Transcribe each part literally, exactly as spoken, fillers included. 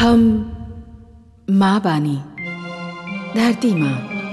हम माँ बानी, धरती माँ।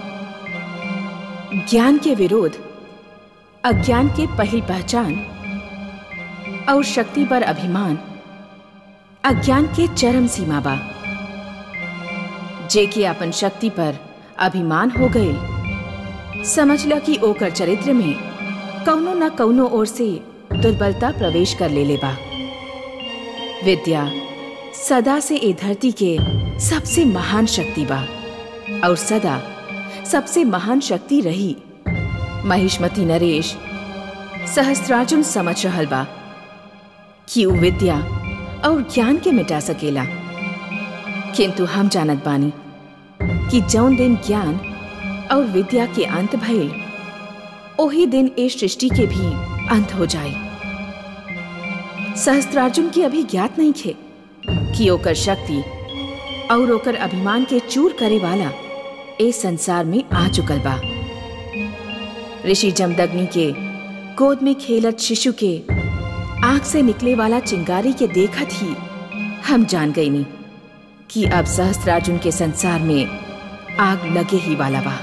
ज्ञान के विरोध, अज्ञान के पहिल पहचान और शक्ति पर अभिमान अज्ञान के चरम सीमा बा। जे के अपन शक्ति पर अभिमान हो गए, समझला कि ओकर चरित्र में कौनो न कौनो ओर से दुर्बलता प्रवेश कर ले ले बा। विद्या सदा से ए धरती के सबसे महान शक्ति बा और सदा सबसे महान शक्ति रही। महिष्मती नरेश सहस्त्रार्जुन समझ रहल बा कि उ विद्या और ज्ञान के मिटा सकेला, किंतु हम जानत बानी कि जौन दिन ज्ञान और विद्या के अंत भइल, ओही दिन इस सृष्टि के भी अंत हो जाए। सहस्त्रार्जुन की अभी ज्ञात नहीं थे कि ओकर शक्ति और ओकर अभिमान के चूर करे वाला इस संसार में आ चुकल बा। ऋषि जमदग्नि के गोद में खेलत शिशु के आंख से निकले वाला चिंगारी के देखत ही हम जान गई नहीं कि अब सहस्त्रार्जुन के संसार में आग लगे ही वाला बा।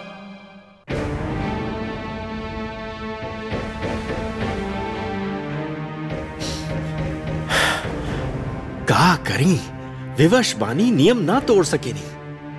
का करी, विवश बानी, नियम ना तोड़ सके नहीं।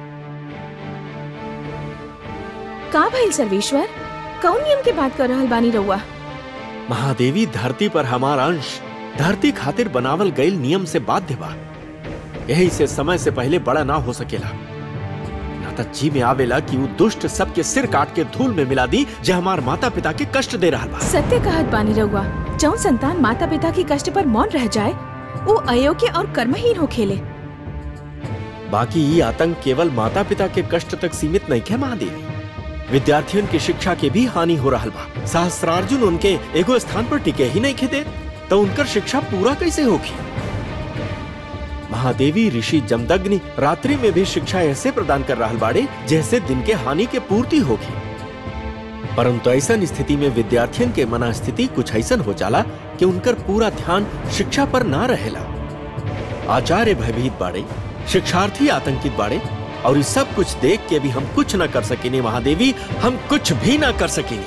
का भइल सर्वेश्वर, कौन नियम के बात कर रहल बानी रउआ? महादेवी, धरती पर हमारा अंश धरती खातिर बनावल गईल नियम से बाध्य बा। यही से समय से पहले बड़ा ना हो सकेला। ना तो जी में आवेला कि वो दुष्ट सबके सिर काट के धूल में मिला दी, जो हमार माता पिता के कष्ट दे रहा बा। सत्य कहत बानी रउआ, जौन संतान माता पिता के कष्ट पर मौन रह जाए वो अयोग्य और कर्महीन हो खेले। बाकी ये आतंक केवल माता पिता के कष्ट तक सीमित नहीं है महादेवी, विद्यार्थियों की शिक्षा के भी हानि हो रहा बा। सहस्त्रार्जुन उनके एगो स्थान पर टिके ही नहीं खे दे, तो उनकर शिक्षा पूरा कैसे होगी? महादेवी, ऋषि जमदग्नि रात्रि में भी शिक्षा ऐसे प्रदान कर रहा बाड़े जैसे दिन के हानि के पूर्ति होगी। परंतु ऐसा स्थिति में विद्यार्थियों के मना स्थिति कुछ ऐसा हो जाला कि उनकर पूरा ध्यान शिक्षा पर ना रहेला। आचार्य भयभीत बाड़े, शिक्षार्थी आतंकित बाड़े, और इस सब कुछ देख के भी हम कुछ न कर सकेनी। महादेवी, हम कुछ भी ना कर सकेनी।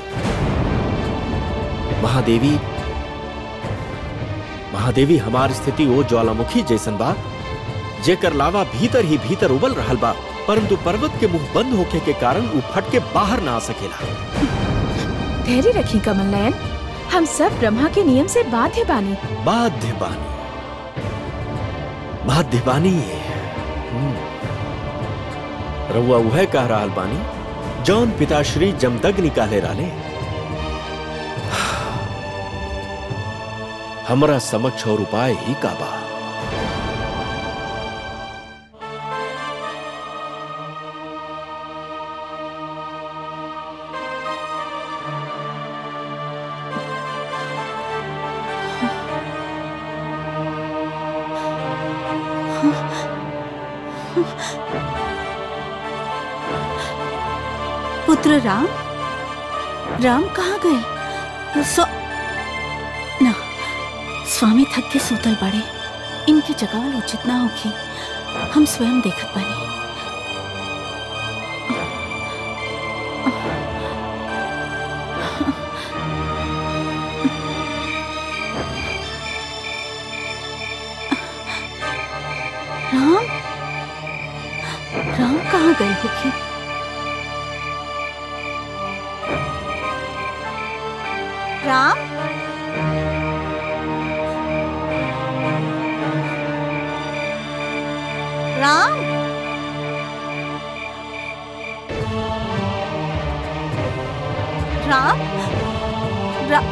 महादेवी महादेवी हमार स्थिति वो ज्वालामुखी जैसन बा जेकर लावा भीतर ही भीतर उबल रहल बा, परंतु पर्वत के मुंह बंद होके के कारण वो फट के बाहर ना आ सकेला। धैर्य रखी कमल नयन, हम सब ब्रह्मा के नियम से बाध्य बानी। बाध्य बानी बाध्य बानी रउआ उहे कह रहा बानी जौन पिता श्री जमदग्नि कहले रहले। हमरा समक्ष और उपाय ही का बा। पुत्र राम, राम कहाँ गए? सो ना, स्वामी थक के सूतल बड़े, इनकी जगावल उचित ना होगी। हम स्वयं देखत बने। राम, राम कहाँ गए होगी? राम, राम, राम, रा...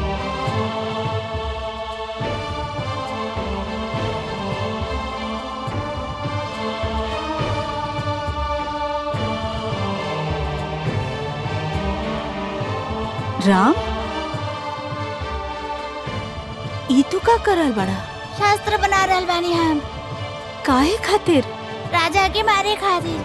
राम, ई तू का करल बड़ा? शास्त्र बना रहल बानी हम। काहे खातिर? राजा के मारे खातिर।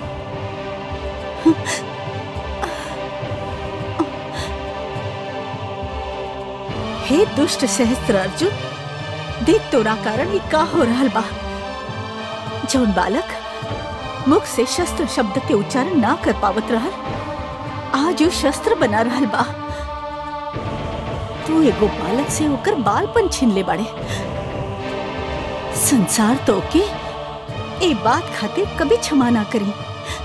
हे दुष्ट सहस्त्रार्जुन, देख तोरा कारण ही का हो रहल बा। जौन बालक मुख से शस्त्र शब्द के उच्चारण ना कर पावत रहल, आज वो शस्त्र बना रहल बा। तू एगो बालक से होकर बालपन छीन ले बाड़े। संसार तो के ए बात खातिर कभी क्षमा ना करी।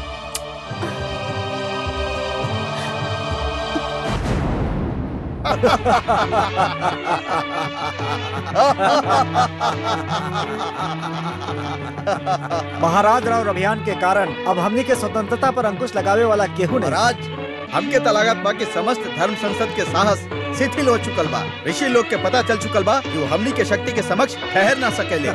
महाराज राव अभियान के कारण अब हमनी के स्वतंत्रता पर अंकुश लगावे वाला केहू नहीं। महाराज, हमके तलागत बा कि समस्त धर्म संसद के साहस शिथिल हो चुकल बा। ऋषि लोग के पता चल चुकल बा कि वो हमनी के शक्ति के समक्ष ठहर ना सकेले।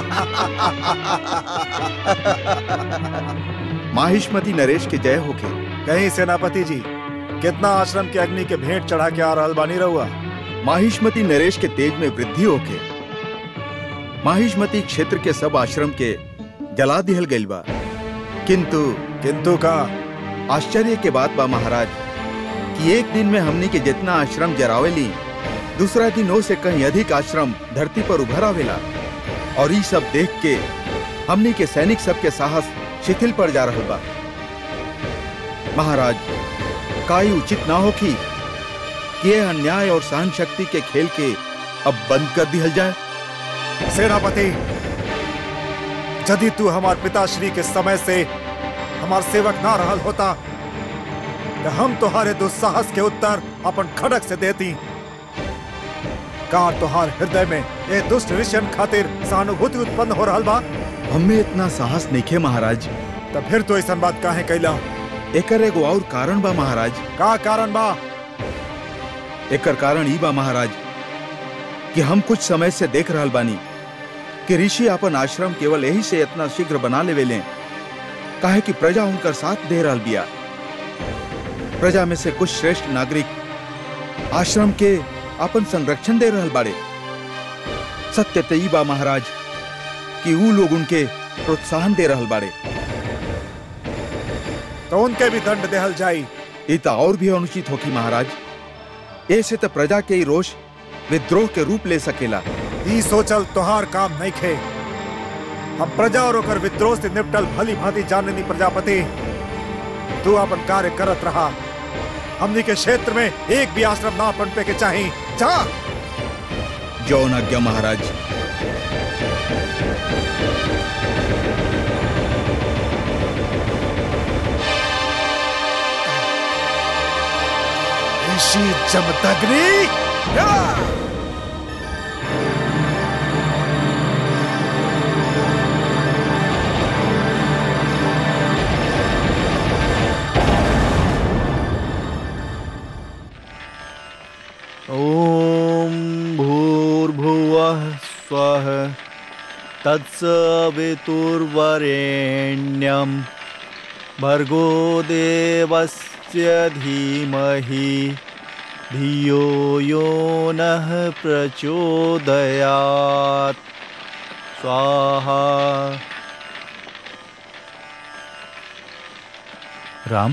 माहिष्मती नरेश के जय होके। कहीं सेनापति जी कितना आश्रम के अग्नि के भेंट चढ़ा के आ रहल बानी रहुआ। माहिष्मती नरेश के तेज में वृद्धि होके माहिष्मती क्षेत्र के सब आश्रम के जला दिहल गइल बा। किंतु किंतु का आश्चर्य के बात बा महाराज कि एक दिन में हमनी के जितना आश्रम जरावेली, दूसरा दिन ओ से कहीं अधिक आश्रम धरती पर उभर आवेला। और ये सब देख के हमनी के सैनिक सब के साहस शिथिल पड़ जा रहा बा। महाराज, का ये उचित ना हो कि ये अन्याय और सहन शक्ति के खेल के अब बंद कर दिया जाए? सेनापति, यदि तू हमार पिताश्री के समय से हमार सेवक ना रहल होता तो हम तुम्हारे दुस्साहस के उत्तर अपन खड़क से देती। का तुम्हार हृदय में ये दुष्ट ऋषियन खातिर सहानुभूति उत्पन्न हो रहल बा? हमें इतना साहस नहीं खे महाराज। तब फिर तो ऐसा बात काहे कैला? एकर एगो और कारण बा महाराज। का कारण बा? एकर कारण ई बा महाराज कि हम कुछ समय से देख रहल बानी कि ऋषि अपन आश्रम केवल यही से इतना शीघ्र बना लेवेले काहे कि प्रजा उनकर साथ दे रहल बिया। प्रजा में से कुछ श्रेष्ठ नागरिक आश्रम के अपन संरक्षण दे रहल बाड़े। सत्य तो ई बा महाराज कि ऊ लोग उनके प्रोत्साहन दे रहल बाड़े। तो उनके भी दंड देहल जाई। इता और भी अनुचित होगी महाराज। ऐसे तो प्रजा के रोष विद्रोह के रूप ले सकेला। ई सोचल तोहार काम नहीं खे। हम प्रजा और ओकर विद्रोह से निपटल भली भांति जाननी प्रजापति। तू अपन कार्य करत रहा। हमनी के क्षेत्र में एक भी आश्रम ना पनपे के चाहिए। जा। जौन आज्ञा महाराज। ऋषि जमदग्नि। ओम भूर्भुवः स्वः तत्सवितुर्वरेण्यं भर्गो देवस्य धीमहि धियो यो नः प्रचोदयात्। स्वाहा। राम,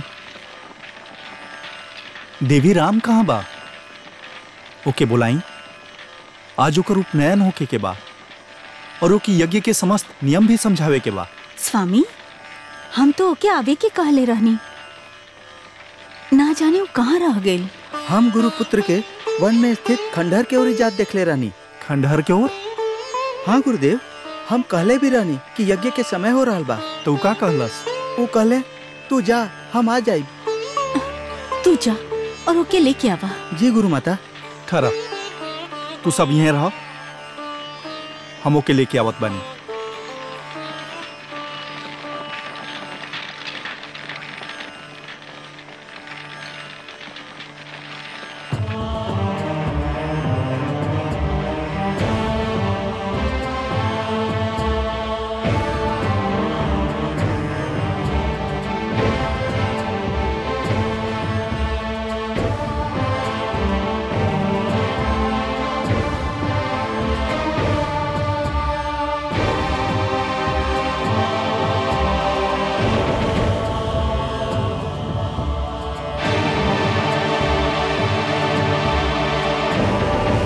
देवी राम कहाँ बा? ओके बुलाई। आज ओकर उपनयन होके के बा और ओके यज्ञ के समस्त नियम भी समझावे के बा। स्वामी, हम तो ओके आवे के कहले रहनी, ना जाने वो कहाँ रह गई। हम गुरुपुत्र के वन में स्थित खंडहर के ओर इजात देखले रहनी। खंडहर के ओर? हाँ गुरुदेव, हम कहले भी रहनी कि यज्ञ के समय हो रहा बा। तो का कहलस? वो कहले तू जा, हम आ जाई। तू जा और ओके लेके आवा। जी गुरु माता। ठहरा, तू सब यहीं रहो, हम ओके लेके आवत बानी।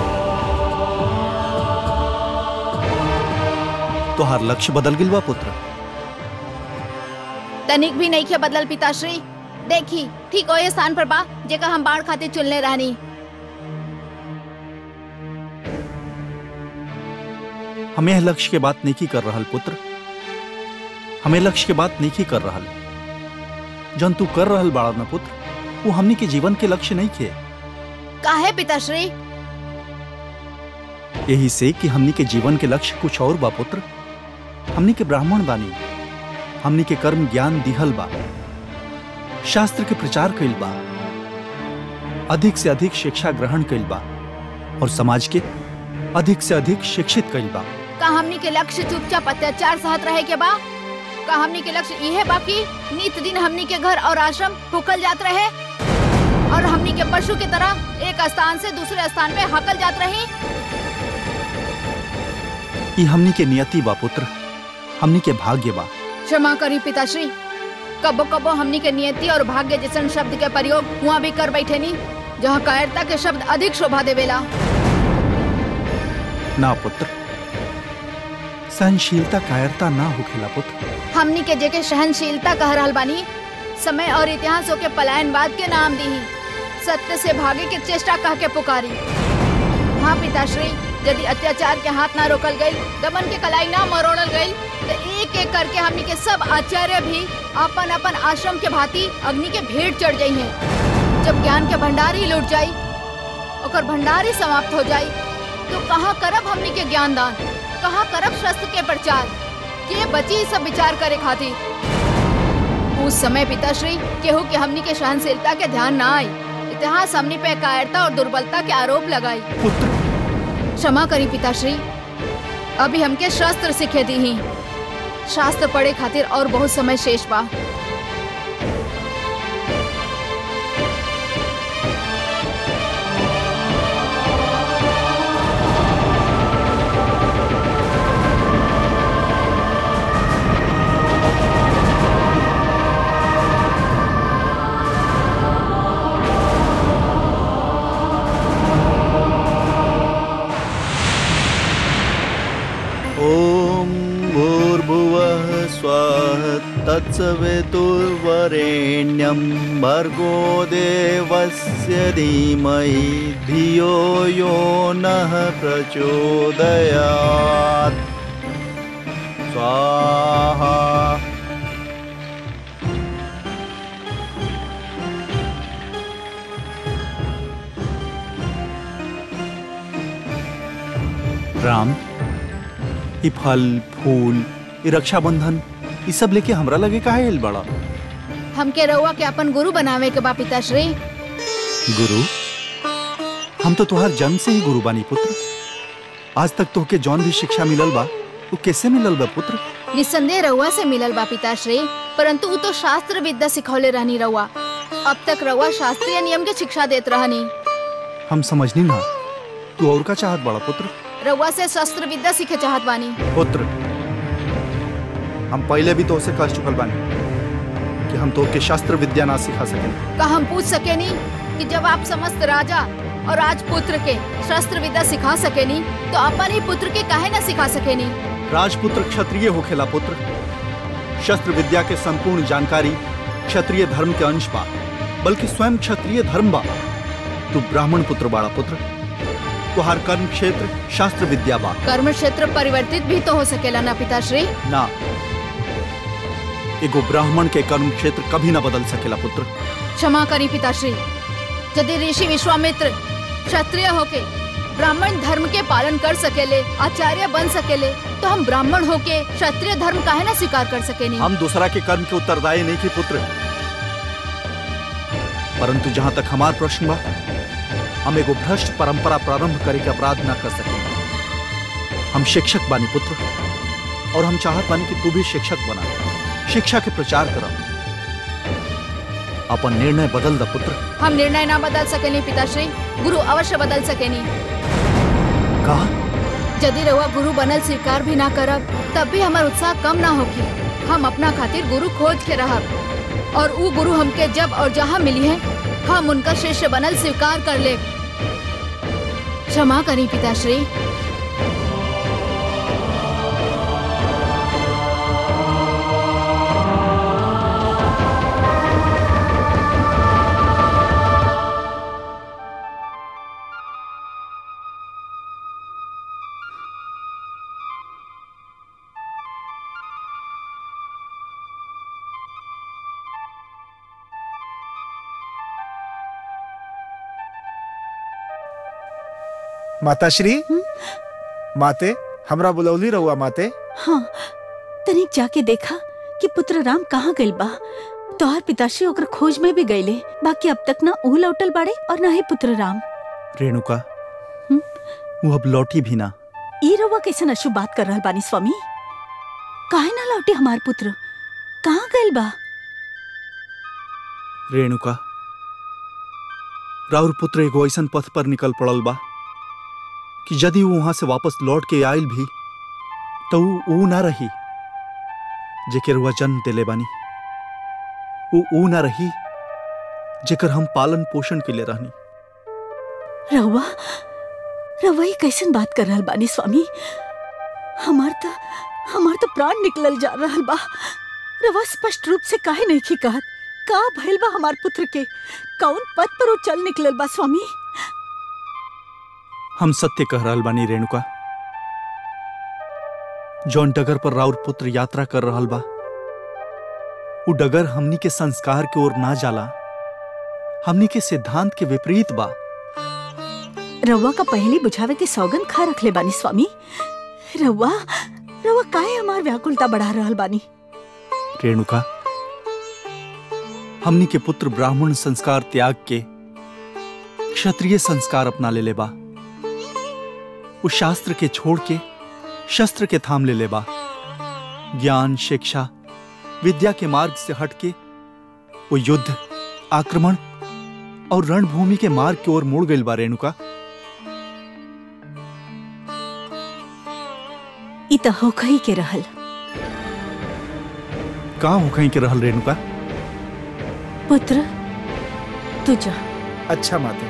तोहार लक्ष्य बदल गिल बा पुत्र। तनिक भी नहीं खे बदलल पिताश्री। देखी ठीक ओए स्थान पर बा जेका हम बाढ़ खातिर चुनले रहनी। हमें लक्ष्य के बात नहीं कर रहल पुत्र, हमें लक्ष्य के बात नहीं कर रहल। जन तू कर रहल बाड़ा न पुत्र, वो हमनी के जीवन के लक्ष्य नहीं खे। काहे पिताश्री? यही से कि हमनी के जीवन के लक्ष्य कुछ और बा पुत्र। हमनी के ब्राह्मण बानी, हमनी के कर्म ज्ञान दिहल बा, शास्त्र के प्रचार कइल बा, अधिक से अधिक शिक्षा ग्रहण कइल बा और समाज के अधिक से अधिक शिक्षित कइल बा। का हमनी के लक्ष्य चुपचाप अत्याचार सहत रहे के बा? का हमनी के लक्ष्य यह बा कि नित दिन हमनी के घर और आश्रम फूकल जात रहे और हमनी के पशु की तरह एक स्थान से दूसरे स्थान में हकल जात रही? ये हमनी के नियति बा पुत्र, हमनी के भाग्य बा। क्षमा करी पिताश्री, कबो कबो हमनी के नियति और भाग्य जैसन शब्द के प्रयोग हुआ भी कर बैठे नी, जहाँ कायरता के शब्द अधिक शोभा देवेला। ना पुत्र, सहनशीलता कायरता ना होखेला पुत्र। हमनी के जेके सहनशीलता कह रहल बानी, समय और इतिहासों के पलायनवाद के नाम दी, सत्य से भागे के चेष्टा कह के पुकारी। हाँ पिताश्री, यदि अत्याचार के हाथ ना रोकल गई, दमन के कलाई ना मरोड़ल गई, तो एक एक करके हमनी के सब आचार्य भी अपन अपन आश्रम के भांति अग्नि के भेंट चढ़ जाई हैं। जब ज्ञान के भंडार ही लूट जाई, और भंडार ही समाप्त हो जाई, तो कहाँ करब हमनी के ज्ञान दान, कहाँ करब शस्त्र के प्रचार, के बची सब विचार करे खातिर। उस समय पिताश्री केहू के हमनी के सहनशीलता के ध्यान ना आई, इतिहास हमनी पे कायरता और दुर्बलता के आरोप लगाई। क्षमा करी पिताश्री, अभी हमके शास्त्र सीखे दी ही, शास्त्र पढ़े खातिर और बहुत समय शेष बा। तत्सवितुर्वरेण्यं भर्गो देवस्य धीमहि धियो यो नः प्रचोदयात्। स्वाहा। राम, ये फल फूल, ये रक्षाबंधन, ये सब लेके हमरा लगे काहे आइल बड़ा? हमके रउआ के अपन गुरु बनावे के बा पिताश्री। गुरु? हम तो तुहार जन्म से ही गुरु बानी पुत्र। आज तक तोहके जौन भी शिक्षा मिलल बा, वो कैसे मिलल बा पुत्र? निसंदेह रउआ से मिलल बा पिताश्री, परंतु वो तो शास्त्र विद्या सिखौले रहनी रउआ। अब तक रउआ शास्त्रीय नियम के शिक्षा देत रहनी। हम समझनी ना, तू और का चाहत बड़ा पुत्र? रउआ से शस्त्र विद्या सीखे चाहत बानी। पुत्र, हम पहले भी तो उसे कह चुकल बानी कि हम तो के शास्त्र विद्या ना सिखा सके। का हम पूछ सके नी कि जब आप समस्त राजा और राजपुत्र के शस्त्र विद्या सिखा सके नी, तो अपन ही पुत्र के काहे ना सिखा सके नी? राजपुत्र क्षत्रिय होखेला पुत्र। शस्त्र विद्या के संपूर्ण जानकारी क्षत्रिय धर्म के अंश बा, बल्कि स्वयं क्षत्रिय धर्म बा। तू ब्राह्मण पुत्र बाड़ा पुत्र, तुहार कर्म क्षेत्र शास्त्र विद्या बा। कर्म क्षेत्र परिवर्तित भी तो हो सकेला ना पिताश्री? ना, एगो ब्राह्मण के कर्म क्षेत्र कभी ना बदल सकेला पुत्र। क्षमा करी पिताश्री, यदि ऋषि विश्वामित्र क्षत्रिय होके ब्राह्मण धर्म के पालन कर सकेले, आचार्य बन सकेले, तो हम ब्राह्मण होके क्षत्रिय धर्म काहे ना स्वीकार कर सके नहीं? हम दूसरा के कर्म के उत्तरदायी नहीं थे पुत्र, परंतु जहां तक हमार प्रश्न बा, हम एगो भ्रष्ट परंपरा प्रारंभ करे के अपराध ना कर सके। हम शिक्षक बानी पुत्र, और हम चाहत बानी कि तू भी शिक्षक बना, शिक्षा के प्रचार करा। अपन निर्णय बदल द पुत्र। हम निर्णय ना बदल सकेनी पिताश्री, गुरु अवश्य बदल सकेनी। कहा? यदि रउआ गुरु बनल स्वीकार भी ना करब, तब भी हमार उत्साह कम ना होगी। हम अपना खातिर गुरु खोज के रहब, और वो गुरु हमके जब और जहाँ मिली है, हम उनका शिष्य बनल स्वीकार कर ले। क्षमा करी पिताश्री। माताश्री, माते हमरा बुलौली रहुआ माते। हाँ, तनिक जाके देखा कि पुत्र राम कहाँ गइल बा। तोहर पिताश्री ओकर खोज में भी गईले, बाकी अब तक ना ऊ लौटल बाड़े और ना ही पुत्र राम। रेणुका, वो अब लौटी भी ना। ई रउआ कैसन अशुभ बात कर रहल बानी स्वामी? काहे ना लौटे हमार पुत्र? कहाँ गइल बा? रेणुका, राउर पुत्र एगो ऐसन पथ पर निकल पड़ल बा कि यदि वो वहां से वापस लौट के आयल भी तो ऊ ना रही जेकर हुआ जन्म दिले बानी। वो ऊ ना रही जेकर हम पालन पोषण के लिए रहनी। रउआ रउआ ये कैसन बात कर रहल बानी स्वामी? हमार तो हमार तो प्राण निकलल जा रहल बा। रउआ स्पष्ट रूप से काहे नहीं की कहत? का भइल बा हमार पुत्र के? कौन पथ पर वो चल निकलल बा स्वामी? हम सत्य कह रहल बानी रेणुका। जौन डगर पर राउर पुत्र यात्रा कर रहल बा, वो डगर हमनी के संस्कार के ओर ना जाला, हमनी के सिद्धांत के विपरीत बा। रउआ का पहली बुझावे के सौगन खा रखले बानी स्वामी। रउआ रउआ काहे हमार व्याकुलता बढ़ा रहल बानी? रेणुका, हमनी के पुत्र ब्राह्मण संस्कार त्याग के क्षत्रिय संस्कार अपना ले ले बा। वो शास्त्र के छोड़ के शस्त्र के थाम ले ले बा। ज्ञान, शिक्षा, विद्या के मार्ग से हट के वो युद्ध, आक्रमण और रणभूमि के मार्ग की ओर मुड़ गइल बा। रेणुका, इ त होखई के रहल। कहाँ होखई के रहल रेणुका? पुत्र, तू जा। अच्छा माते।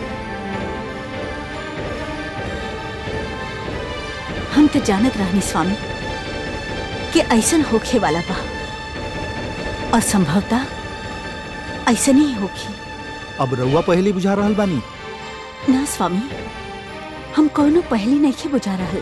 हम तो जानत रहनी स्वामी कि ऐसन होखे वाला बा और संभवतः ऐसन ही होखी। अब रउआ पहली बुझा रहल बानी? ना स्वामी, हम कोनो पहली नहीं बुझा रहल।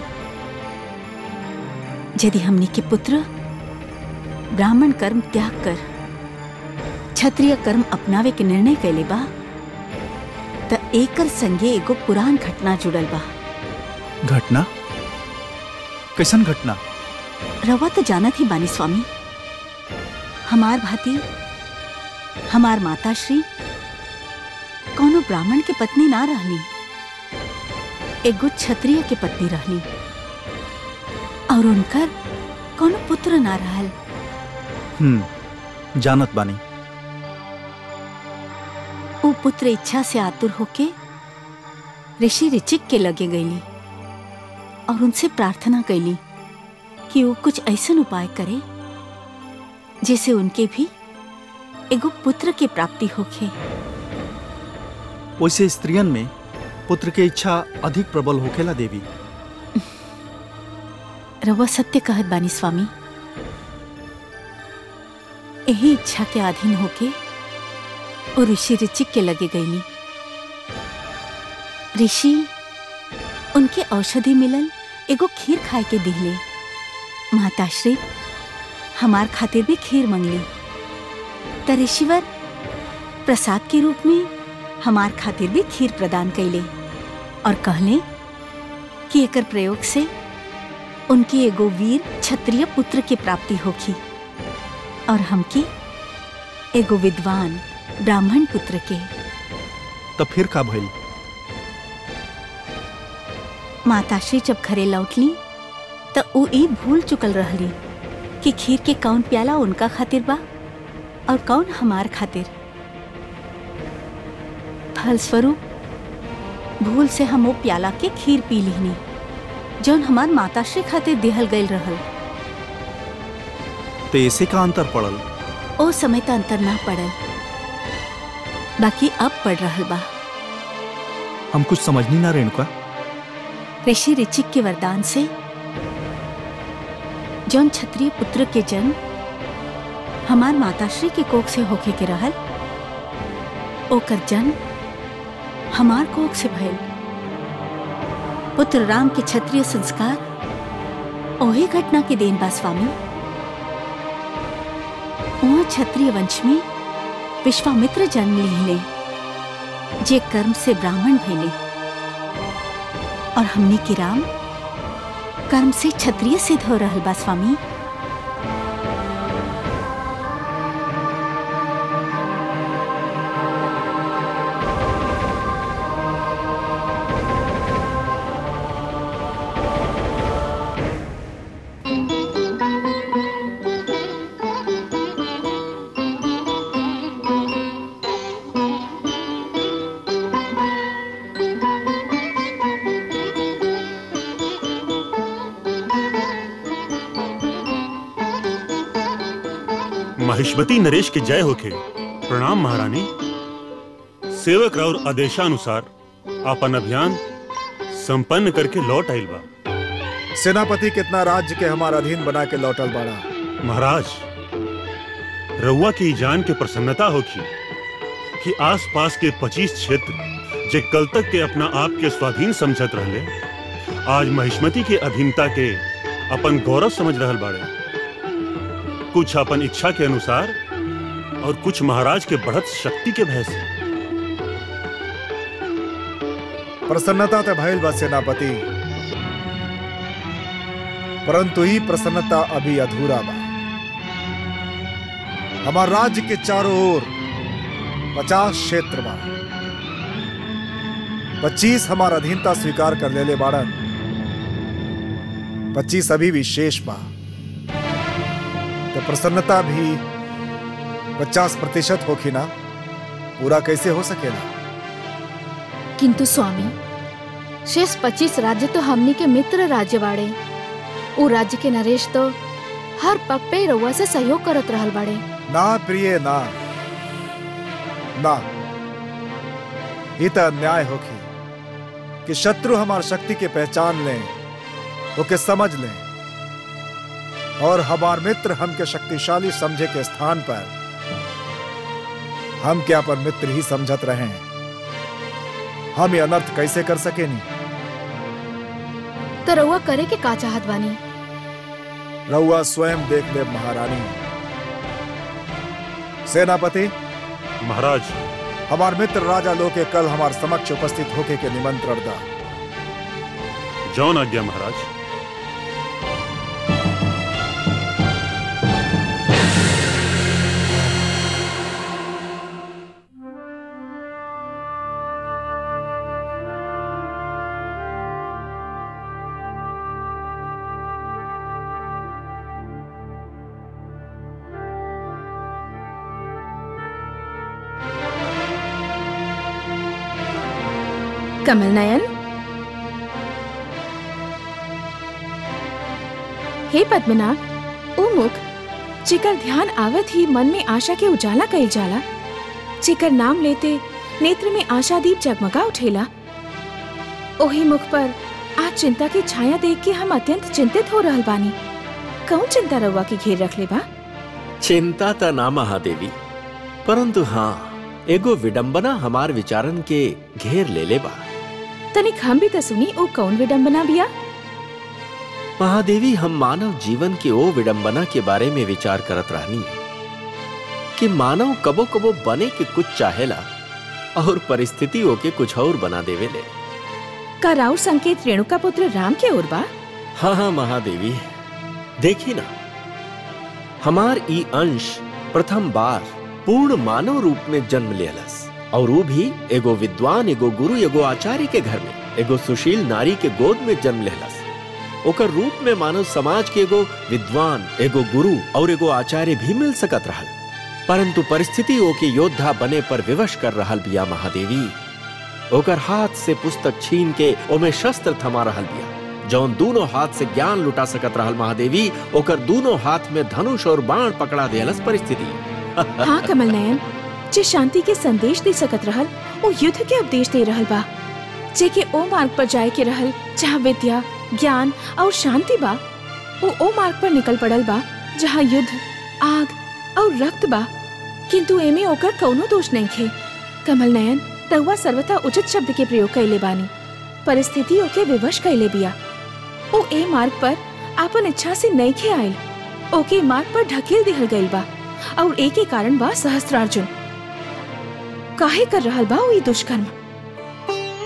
यदि हमनी के पुत्र ब्राह्मण कर्म त्याग कर क्षत्रिय कर्म अपनावे के निर्णय कैले बा त एकर संगे एगो पुरान घटना जुड़ल बा। घटना? कैसन घटना? रवा तो जानत ही बानी स्वामी। हमार भाती, हमार माताश्री कोनो ब्राह्मण के पत्नी ना रहली, एगो क्षत्रिय के पत्नी रहली और उनकर कोनो पुत्र ना रहल। हम्म, जानत बानी। वो पुत्र इच्छा से आतुर होके ऋषि ऋचिक के लगे गईली और उनसे प्रार्थना कैली कि वो कुछ ऐसा उपाय करे जिसे उनके भी एगो पुत्र की प्राप्ति होखे। वैसे स्त्रियन में पुत्र की इच्छा अधिक प्रबल होखेला देवी। रवा सत्य कहत बानी स्वामी। यही इच्छा के अधीन होके और ऋषि ऋचिक के लगे गईली। ऋषि उनके औषधि मिलल एगो खीर खाए के दिहले। माताश्री हमार खातिर भी खीर मंगली त ऋषिवर प्रसाद के रूप में हमार खातिर भी खीर प्रदान कैले और कहले कि एकर प्रयोग से उनकी एगो वीर क्षत्रिय पुत्र की प्राप्ति होगी और हमकी एगो विद्वान ब्राह्मण पुत्र के। तब फिर का भइल? माताश्री जब घरे लौटली त ऊ ई भूल चुकल रहली कि खीर के कौन प्याला उनका खातिर बा और कौन हमार खातिर। फलस्वरूप भूल से हम वो प्याला के खीर पी लीनी जौन हमार माताश्री खातिर दिहल गईल रहल। तो ऐसे का अंतर पड़ल? ओ समय त अंतर ना पड़ल, बाकी अब पड़ रहल बा। हम कुछ समझनी ना रेणुका। ऋषि ऋचिक के वरदान से जौन क्षत्रिय पुत्र के जन्म हमार माताश्री के कोख से होके के रहल, ओकर जन्म हमार कोख से भइल। पुत्र राम के क्षत्रिय संस्कार ओही घटना के देन बा स्वामी। वहाँ क्षत्रिय वंश में विश्वामित्र जन्म लिहले जे कर्म से ब्राह्मण भइले। और हमने के राम कर्म से क्षत्रिय सिद्ध हो रहल बा स्वामी। महिष्मती नरेश के जय होके। प्रणाम महारानी। सेवक और आदेशानुसार अपन अभियान संपन्न करके लौट आइल बा। सेनापति कितना राज्य के हमारा अधीन बना के लौटल बाड़ा। महाराज, रउआ की जान के प्रसन्नता होगी कि आसपास के पच्चीस क्षेत्र जे कल तक के अपना आप के स्वाधीन समझत रहले, आज महिष्मती के अधीनता के अपन गौरव समझ रहल बाड़े। कुछ अपन इच्छा के अनुसार और कुछ महाराज के बढ़त शक्ति के भय से। प्रसन्नता तो भइल बा सेनापति, परंतु ही प्रसन्नता अभी अधूरा बा। हमार राज्य के चारों ओर पचास क्षेत्र बा, पच्चीस हमार अधीनता स्वीकार कर लेले बाड़न, पच्चीस अभी भी शेष बा। तो प्रसन्नता भी पचास प्रतिशत होगी ना, पूरा कैसे हो सकेला? किंतु स्वामी, शेष पच्चीस राज्य तो हमनी के मित्र राज्य बाड़े। उ राज्य के नरेश तो हर पग पे रउआ से सहयोग करत रहल बाड़े। ना प्रिय, ना ना, ये तो अन्याय होगी कि शत्रु हमार शक्ति के पहचान लें, ओके समझ लें, और हमार मित्र हमके शक्तिशाली समझे के स्थान पर हम क्या पर मित्र ही समझत रहे। हम ये अनर्थ कैसे कर सके? नहीं तो रउआ करे के का चाहत बानी? रउआ स्वयं देख ले महारानी। सेनापति महाराज, हमार मित्र राजा लोके कल हमार समक्ष उपस्थित होके के निमंत्रण दा। जौन आज्ञा महाराज। कमल नयन, हे पद्मनाभ, ओ मुख जेकर ध्यान आवत ही मन में आशा के उजाला कइल जाला, जेकर नाम लेते नेत्र में आशा दीप जगमगा उठेला, ओही मुख पर आज चिंता की छाया देख के हम अत्यंत चिंतित हो रहल बानी। कौन चिंता रउआ की घेर रख ले बा? चिंता ता ना महादेवी, परंतु हाँ एगो विडंबना हमार विचारन के घेर ले ले बा। तनिक हम भी तो सुनी, ओ कौन विडंबना बिया? महादेवी, हम मानव जीवन के ओ विडंबना के बारे में विचार करत रहनी कि मानव कबो कबो बने के कुछ चाहेला और परिस्थितियों के कुछ और बना देवेले। का राउर संकेत रेणुका पुत्र राम के ओर बा? हाँ हाँ महादेवी, देखी ना, हमार ई अंश प्रथम बार पूर्ण मानव रूप में जन्म लेलस, और वो भी एगो विद्वान, एगो गुरु, एगो आचार्य के घर में, एगो सुशील नारी के गोद में जन्म लेलस। ओकर रूप में मानव समाज के एगो विद्वान, एगो गुरु और एगो आचार्य भी मिल सकत रहल, परंतु परिस्थिति ओके योद्धा बने पर विवश कर रहल बिया महादेवी। ओकर हाथ से पुस्तक छीन के ओमे शस्त्र थमा रहल बिया, जौन दोनों हाथ से ज्ञान लुटा सकत रहल महादेवी, ओकर दोनों हाथ में धनुष और बाण पकड़ा देलस परिस्थिति। हाँ कमल नयन, जे शांति के संदेश दे सकत रहल, वो युद्ध के उपदेश दे रहल बा। जे के ओ मार्ग पर जाए के रहल जहाँ विद्या, ज्ञान और शांति बा, वो ओ मार्ग पर निकल पड़ल बा जहाँ युद्ध, आग और रक्त बा। किंतु एमे ओकर कौनो दोष नहीं खे। कमल नयन, रउआ सर्वथा उचित शब्द के प्रयोग कैले बानी। परिस्थिति ओके विवश कैले बिया। ओ ए मार्ग पर आपन इच्छा से नहीं खे आयल, ओके मार्ग पर ढकेल दिहल गइल बा, और एक ही कारण बा सहस्त्रार्जुन। काहे कर रहल बा ई दुष्कर्म?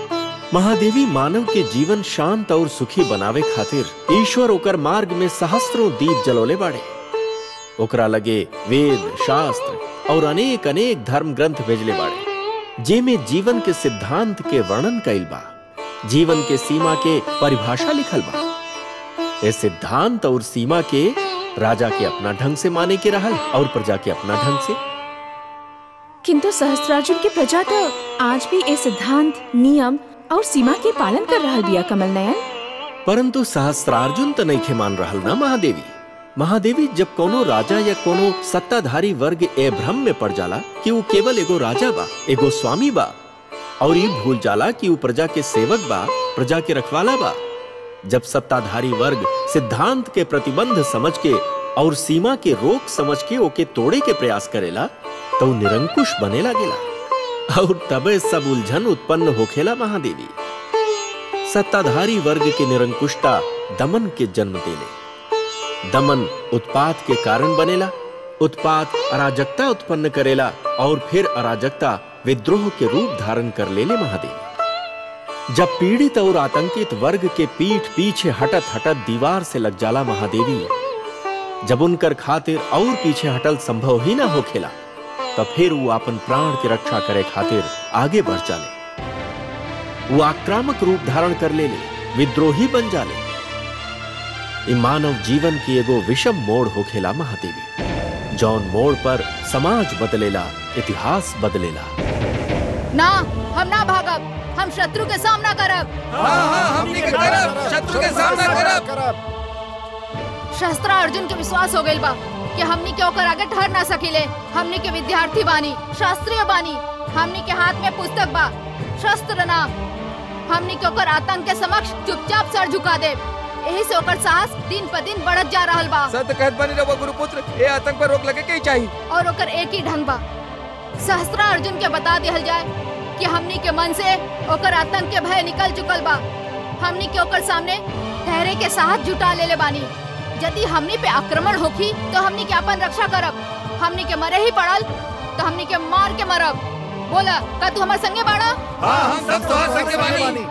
महादेवी मानव के जीवन शांत और सुखी बनावे खातिर ईश्वर ओकर मार्ग में सहस्त्रों दीप जलोले बाड़े। ओकरा लगे वेद शास्त्र और अनेक अनेक धर्म ग्रंथ भेजले बाड़े, जेमे जीवन के सिद्धांत के वर्णन कइल बा, जीवन के सीमा के परिभाषा लिखल बा। ये सिद्धांत और सीमा के राजा के अपना ढंग से माने के रहल और प्रजा के अपना ढंग से। किंतु सहस्त्रार्जुन की प्रजा तो आज भी ये सिद्धांत, नियम और सीमा के पालन कर रहल बिया कमल नयन। परंतु सहस्त्रार्जुन तो नहीं खे मान रहल ना महादेवी। महादेवी जब कोनो राजा या कोनो सत्ताधारी वर्ग ए भ्रम में पड़ जाला कि वो केवल एगो राजा बा, एगो स्वामी बा, और ये भूल जाला कि वो प्रजा के सेवक बा, प्रजा के रखवाला बा। जब सत्ताधारी वर्ग सिद्धांत के प्रतिबंध समझ के और सीमा के रोक समझ के ओके तोड़े के प्रयास करेला तो निरंकुश बने लागेला और तबे सब उलझन उत्पन्न होखेला महादेवी। सत्ताधारी वर्ग के निरंकुशता दमन के जन्म देले। दमन उत्पात के कारण बनेला, उत्पात अराजकता उत्पन्न करेला और फिर अराजकता विद्रोह के रूप धारण कर लेले महादेवी। जब पीड़ित और आतंकित वर्ग के पीठ पीछे हटत हटत दीवार से लग जाला महादेवी, जब उनकर खातिर और पीछे हटल संभव ही ना होखेला, तो फिर वो अपन प्राण की रक्षा करे खातिर आगे बढ़ जाले। वो आक्रामक रूप धारण कर ले, ले विद्रोही बन जाले। मानव जीवन की एगो विषम मोड़ होखेला महादेवी, जौन मोड़ पर समाज बदलेला, इतिहास बदलेला। ना, हम ना भागब, हम शत्रु के सामना करब। हाँ हाँ हमनी के करब, शत्रु के सामना करब। शस्त्र अर्जुन के विश्वास हो गइल बा कि हमनी के ओकर आगे ठहर ना सकिले। हमनी के विद्यार्थी बानी, शास्त्रीय बानी, हमनी के हाथ में पुस्तक बा, शस्त्र ना। हमनी के ओकर आतंक के समक्ष चुपचाप सर झुका दे। यही से ओकर साहस दिन पर दिन बढ़त जा रहल बा। सत्य कहत बानी रघुवर गुरुपुत्र, ए आतंक पर रोक लगे के ही चाहिए। और ओकर एक ही ढंग बा, सहस्त्र अर्जुन के बता दिहल जाए कि हमनी के मन से ओकर आतंक के भय निकल चुकल बा। हमनी के ओकर सामने ठहरे के साहस जुटा लेले बानी। यदि हमनी पे आक्रमण होखी तो हमनी के अपन रक्षा करब। हमनी के मरे ही पड़ल तो हमनी के मार के मरब। बोला, का तू हमारे संगे बाड़ा? हाँ, हम सब तोहर संगे बानी।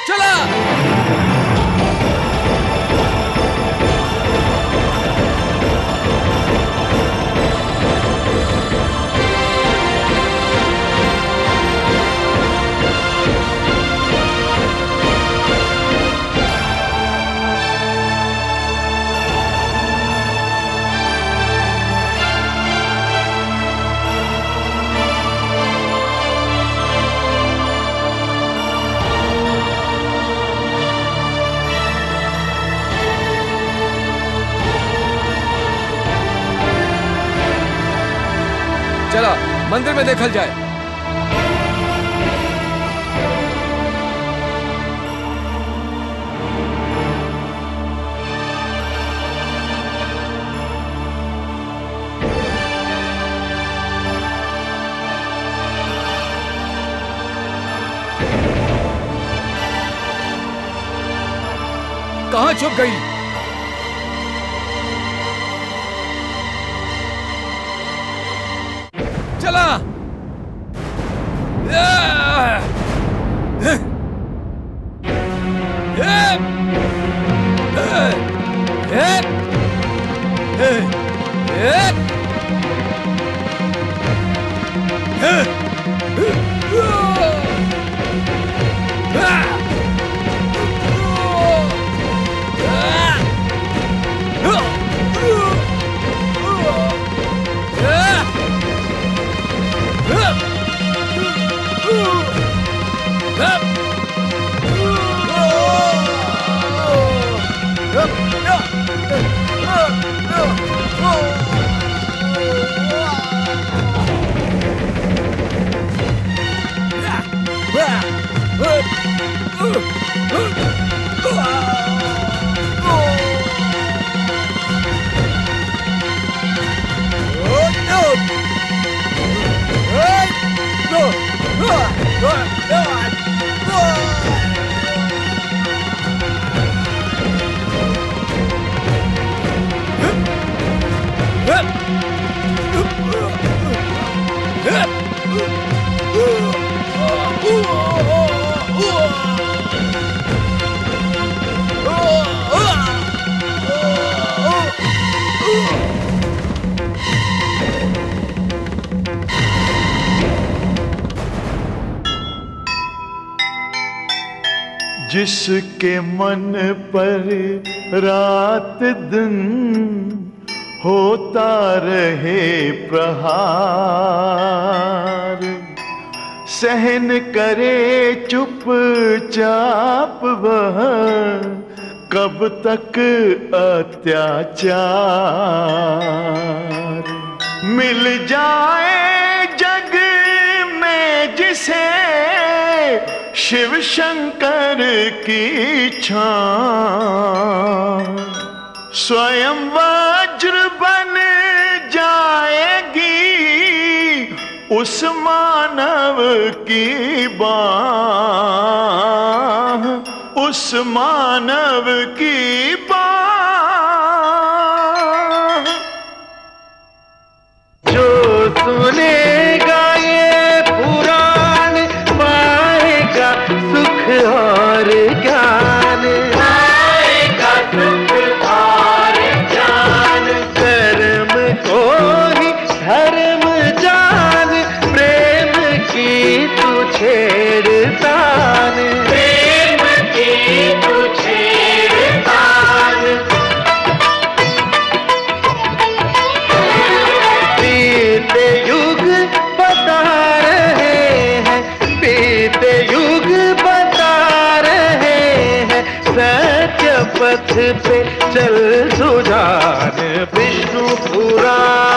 चला। चला मंदिर में देखल जाए। कहाँ छुप गई? चला। जिसके मन पर रात दिन होता रहे प्रहार, सहन करे चुपचाप वह कब तक अत्याचार। मिल जाए जग में जिसे शिव शंकर की छां, स्वयं वज्र बन जाएगी उस मानव की बाह, उस मानव की बाह। जो सुनेगा ये पुराण पाएगा सुख और ज्ञान, पाएगा सुख और ज्ञान। कर्म को ही धर्म जान, प्रेम की तू छेड़तान, प्रेम की तू छेड़तान। बीते युग बता रहे हैं, बीते युग बता रहे हैं, सत्य पथ पे चल सुजान। विष्णु पुराण